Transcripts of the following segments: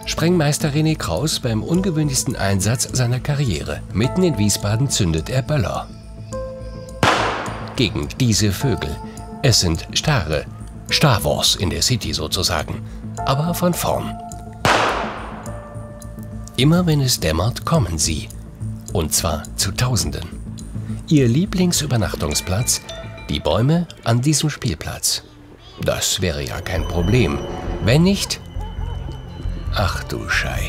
Sprengmeister René Kraus beim ungewöhnlichsten Einsatz seiner Karriere. Mitten in Wiesbaden zündet er Böller. Gegen diese Vögel. Es sind Stare. Star Wars in der City sozusagen. Aber von vorn. Immer wenn es dämmert, kommen sie. Und zwar zu Tausenden. Ihr Lieblingsübernachtungsplatz? Die Bäume an diesem Spielplatz. Das wäre ja kein Problem. Wenn nicht... Ach du Schei.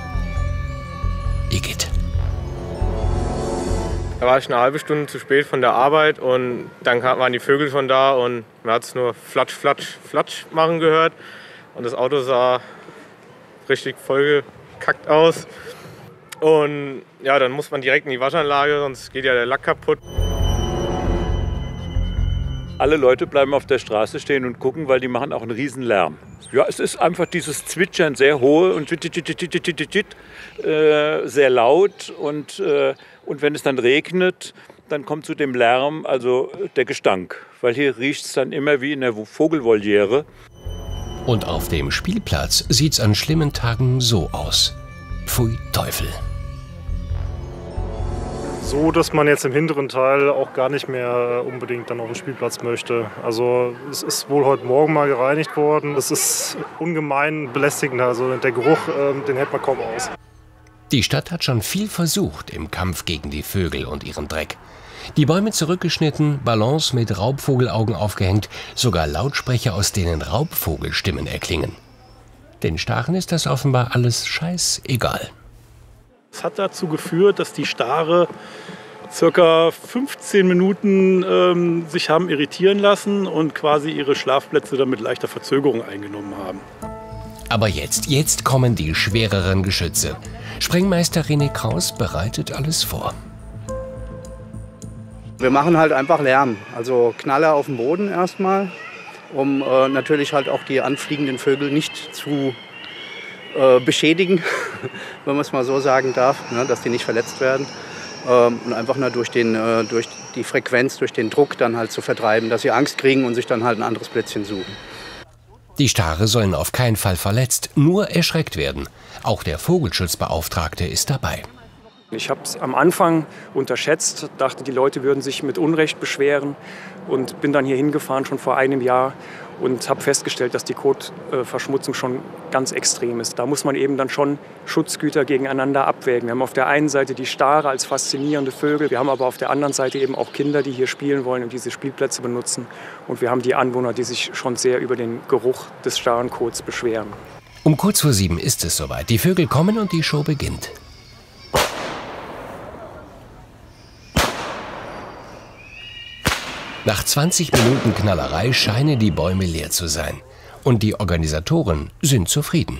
Igitt. Da war ich eine halbe Stunde zu spät von der Arbeit und dann waren die Vögel schon da und man hat es nur flatsch, flatsch, flatsch machen gehört. Und das Auto sah richtig vollgekackt aus. Und ja, dann muss man direkt in die Waschanlage, sonst geht ja der Lack kaputt. Alle Leute bleiben auf der Straße stehen und gucken, weil die machen auch einen riesen Lärm. Ja, es ist einfach dieses Zwitschern, sehr hohe und sehr laut. Und wenn es dann regnet, dann kommt zu dem Lärm also der Gestank. Weil hier riecht es dann immer wie in der Vogelvoliere. Und auf dem Spielplatz sieht's an schlimmen Tagen so aus. Pfui Teufel. So, dass man jetzt im hinteren Teil auch gar nicht mehr unbedingt dann auf den Spielplatz möchte. Also es ist wohl heute Morgen mal gereinigt worden. Das ist ungemein belästigend. Also der Geruch, den hält man kaum aus. Die Stadt hat schon viel versucht im Kampf gegen die Vögel und ihren Dreck. Die Bäume zurückgeschnitten, Ballons mit Raubvogelaugen aufgehängt, sogar Lautsprecher, aus denen Raubvogelstimmen erklingen. Den Staren ist das offenbar alles scheißegal. Es hat dazu geführt, dass die Stare circa 15 Minuten sich haben irritieren lassen und quasi ihre Schlafplätze dann mit leichter Verzögerung eingenommen haben. Aber jetzt kommen die schwereren Geschütze. Sprengmeister René Kraus bereitet alles vor. Wir machen halt einfach Lärm, also Knaller auf dem Boden erstmal, um natürlich halt auch die anfliegenden Vögel nicht zu beschädigen, wenn man es mal so sagen darf, ne, dass die nicht verletzt werden. Und einfach nur durch die Frequenz, durch den Druck dann halt zu vertreiben, dass sie Angst kriegen und sich dann halt ein anderes Plätzchen suchen. Die Stare sollen auf keinen Fall verletzt, nur erschreckt werden. Auch der Vogelschutzbeauftragte ist dabei. Ich habe es am Anfang unterschätzt, dachte, die Leute würden sich mit Unrecht beschweren und bin dann hier hingefahren, schon vor einem Jahr, und habe festgestellt, dass die Kotverschmutzung schon ganz extrem ist. Da muss man eben dann schon Schutzgüter gegeneinander abwägen. Wir haben auf der einen Seite die Stare als faszinierende Vögel, wir haben aber auf der anderen Seite eben auch Kinder, die hier spielen wollen und diese Spielplätze benutzen. Und wir haben die Anwohner, die sich schon sehr über den Geruch des Starenkots beschweren. Um kurz vor 7 ist es soweit. Die Vögel kommen und die Show beginnt. Nach 20 Minuten Knallerei scheinen die Bäume leer zu sein. Und die Organisatoren sind zufrieden.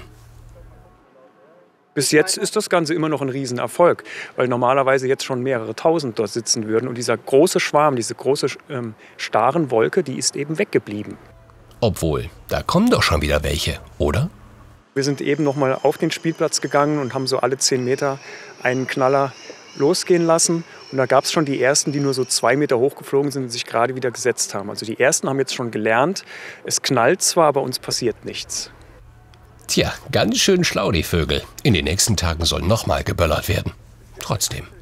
Bis jetzt ist das Ganze immer noch ein Riesenerfolg, weil normalerweise jetzt schon mehrere Tausend dort sitzen würden. Und dieser große Schwarm, diese große Starenwolke, die ist eben weggeblieben. Obwohl, da kommen doch schon wieder welche, oder? Wir sind eben noch mal auf den Spielplatz gegangen und haben so alle 10 Meter einen Knaller losgehen lassen. Und da gab es schon die ersten, die nur so 2 Meter hochgeflogen sind und sich gerade wieder gesetzt haben. Also die ersten haben jetzt schon gelernt, es knallt zwar, aber uns passiert nichts. Tja, ganz schön schlau die Vögel. In den nächsten Tagen soll nochmal geböllert werden. Trotzdem.